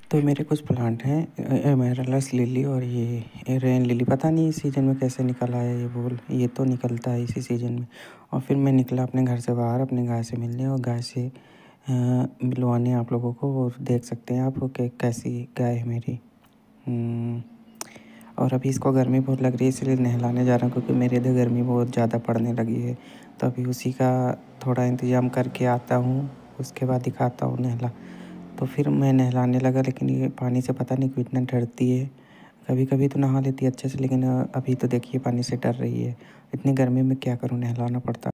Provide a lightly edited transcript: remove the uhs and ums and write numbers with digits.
तो मेरे कुछ प्लांट हैं, एमेरल्स लिली और ये रेन लिली। पता नहीं इस सीज़न में कैसे निकल आया ये फूल। ये तो निकलता है इसी सीज़न में। और फिर मैं निकला अपने घर से बाहर अपनी गाय से मिलने और गाय से मिलवाने आप लोगों को। और देख सकते हैं आप कि कैसी गाय है मेरी। और अभी इसको गर्मी बहुत लग रही है इसलिए नहलाने जा रहा हूँ, क्योंकि मेरे इधर गर्मी बहुत ज़्यादा पड़ने लगी है। तो अभी उसी का थोड़ा इंतज़ाम करके आता हूँ, उसके बाद दिखाता हूँ नहला। तो फिर मैं नहलाने लगा, लेकिन ये पानी से पता नहीं क्यों इतना डरती है। कभी कभी तो नहा लेती है अच्छे से, लेकिन अभी तो देखिए पानी से डर रही है। इतनी गर्मी में क्या करूँ, नहलाना पड़ता है।